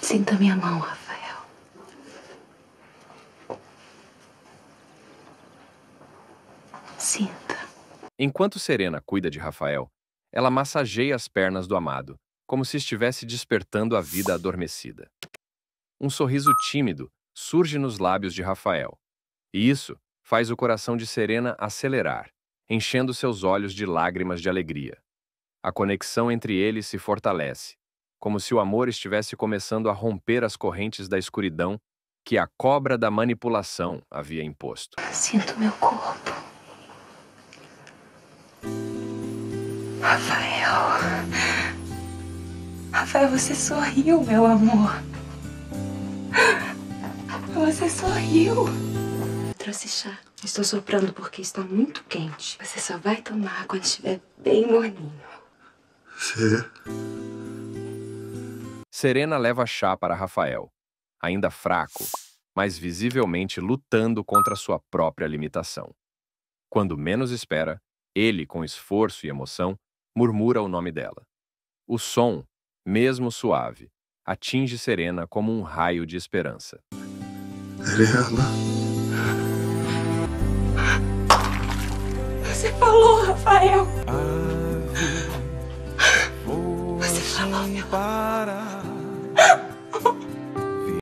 Sinta minha mão, Rafael. Sinta. Enquanto Serena cuida de Rafael, ela massageia as pernas do amado, como se estivesse despertando a vida adormecida. Um sorriso tímido surge nos lábios de Rafael, e isso faz o coração de Serena acelerar, enchendo seus olhos de lágrimas de alegria. A conexão entre eles se fortalece, como se o amor estivesse começando a romper as correntes da escuridão que a cobra da manipulação havia imposto. Sinto meu corpo. Rafael. Rafael, você sorriu, meu amor. Você sorriu. Trouxe chá. Estou soprando porque está muito quente. Você só vai tomar quando estiver bem morninho. Serena leva chá para Rafael, ainda fraco, mas visivelmente lutando contra sua própria limitação. Quando menos espera, ele, com esforço e emoção, murmura o nome dela. O som, mesmo suave, atinge Serena como um raio de esperança. Serena. Você falou, Rafael. Você falou, meu amor.